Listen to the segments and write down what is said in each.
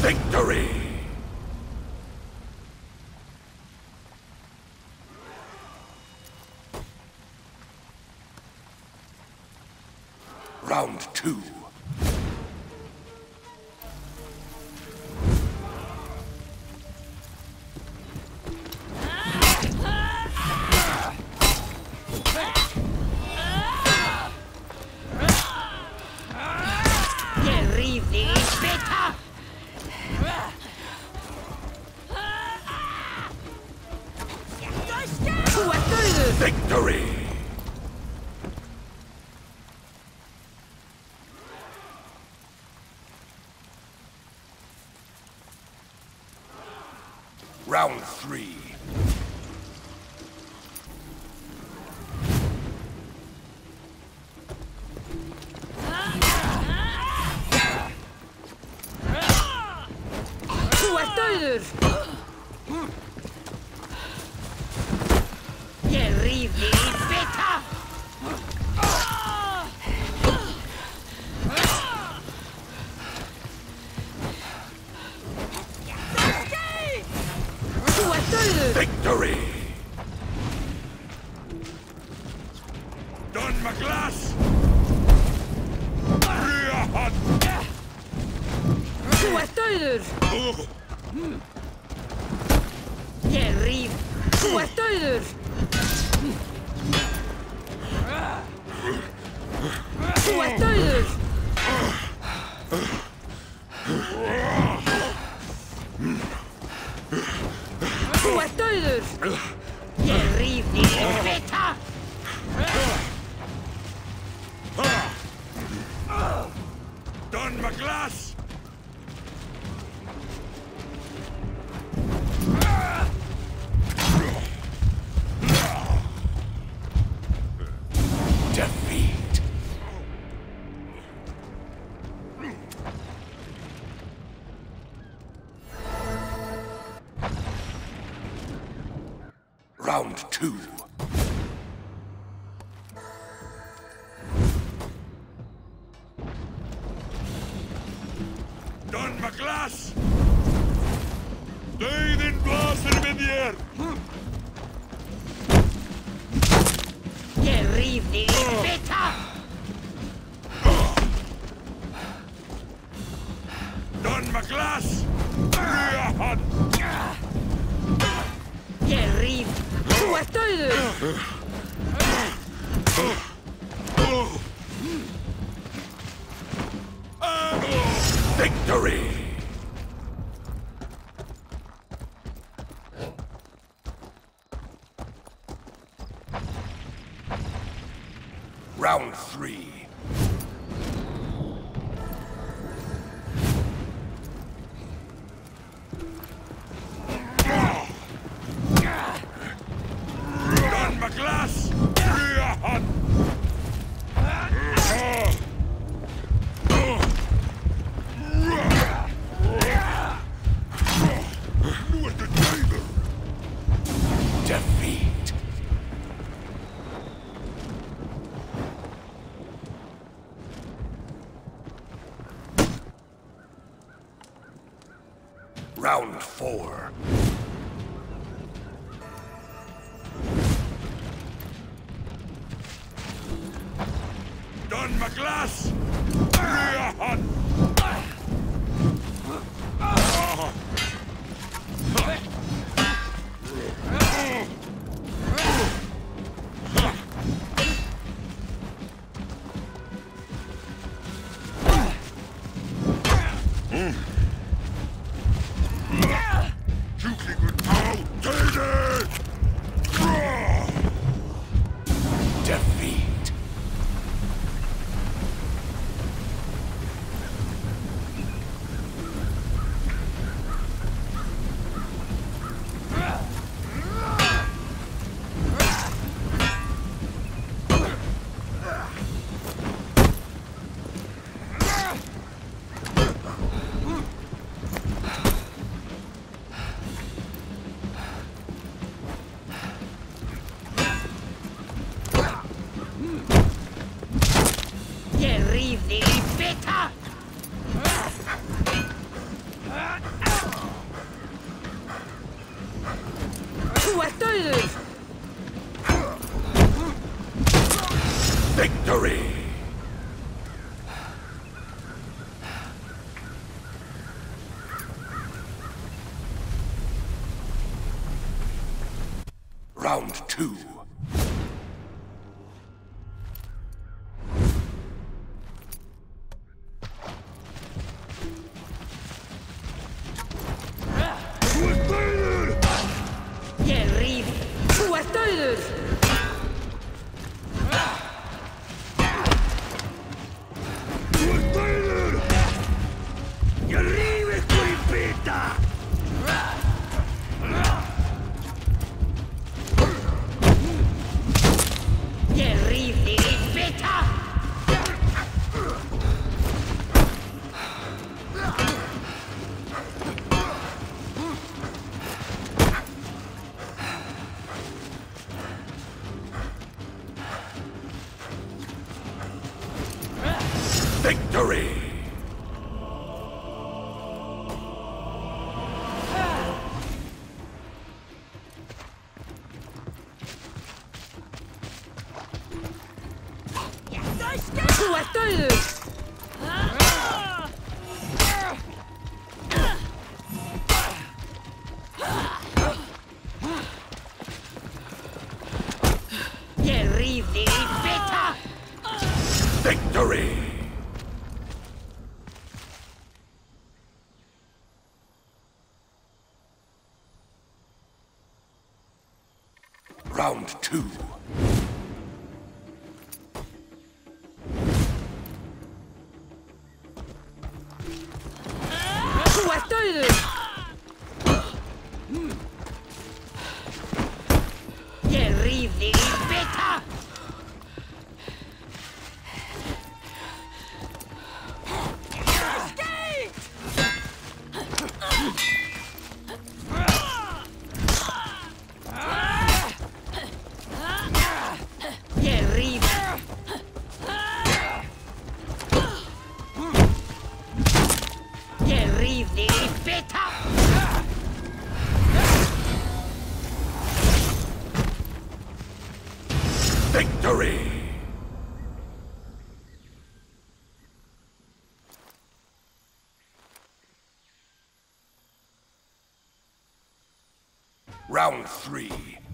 Victory! Round 2. Victory! Round 3. Victory! Don McGlass! Don McGlass! Defeat. Round 2. Don McGlass! Döiden blasen med er! Don McGlass! Ryahan! Victory! Round 3. Don McGlass! Ryahan! Defeat. Round 4. Don McGlass! Ryahan! Defeat. Terribly bitter! Victory! Round 2. Þú ert dauður! Þú ert dauður! Ég ríf ykkur í bita! Ég ríf þig í bita! Victory! Þú ert dauður! Ég ríf þig í bita! Victory! Round 2. Þú ert dauður! Ég ríf þig í bita! Ég ríf þig í bita! Victory! Round 3.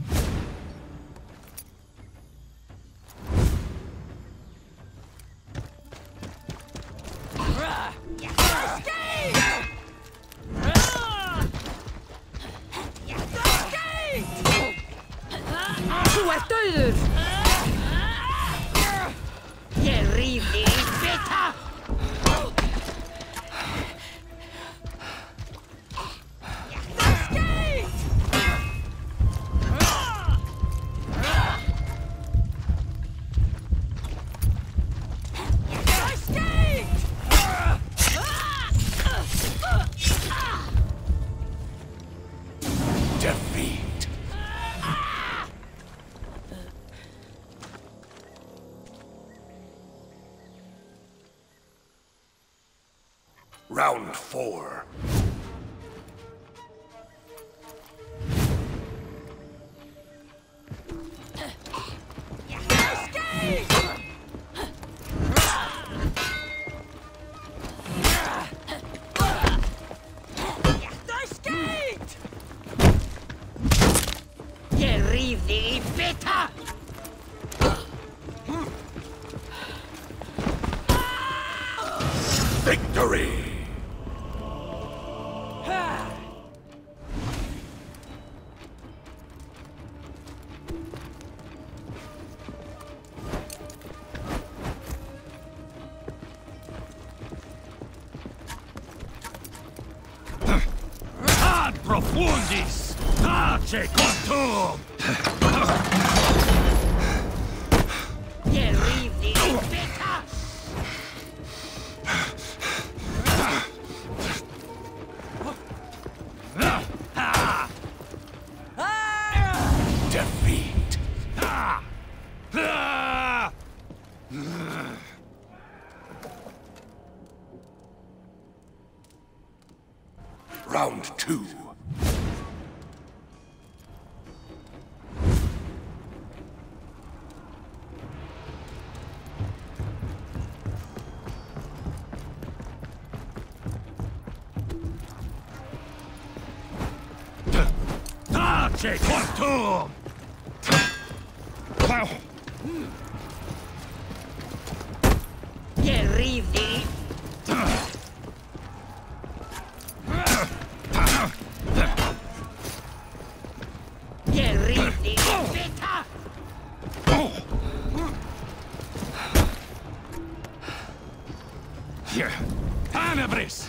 Þú ert dauður! Ég ríf þig í bita! Defeat! Round 4. Ég ríf þig í bita! Victory! Ad profundis! Tace contum! Ég ríf þig í bita! Defeat! Round 2. Tace quantum! Che arrivi! Che arrivi! Aspetta! Tenebris!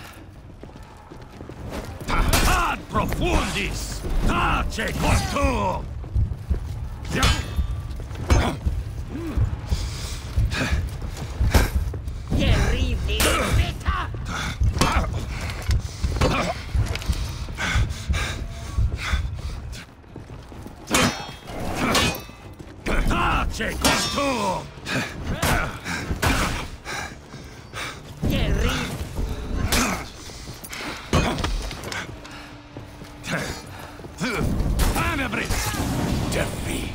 Ad profundis! Tace quantum! Che arrivi! Aspetta! Tace quantum! Che arrivi! Tenebris! Defeat.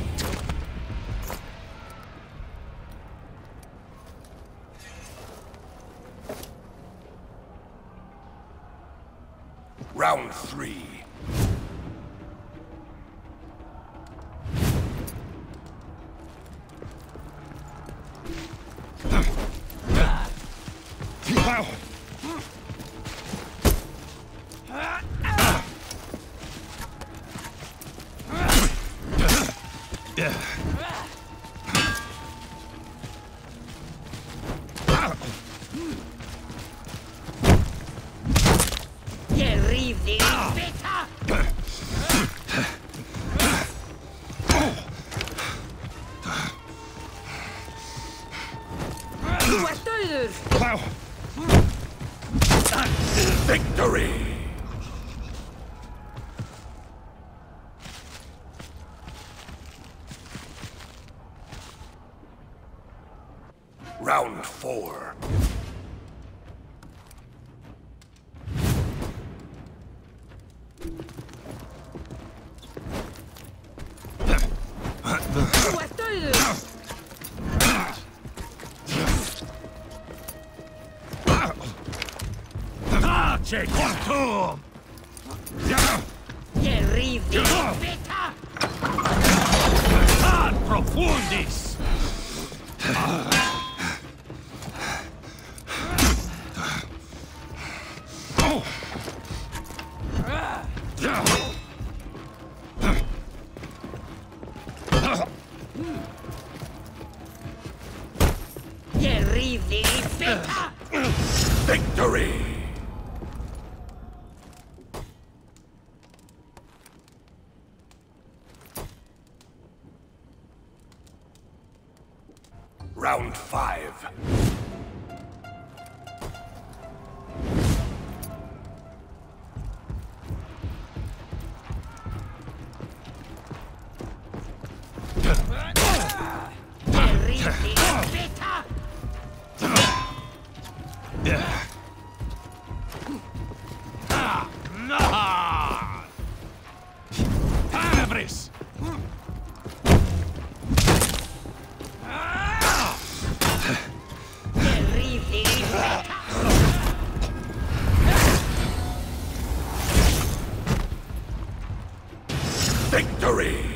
Round 3. Che arrivi! Aspetta! Du är död! Victory! Round 4. Du är död! Tace quantum! Che arrivi! Aspetta! Ad profundis! Che arrivi! Aspetta! Victory! Round 5. Che arrivi! Aspetta! Tenebris! Che arrivi! Aspetta! Victory!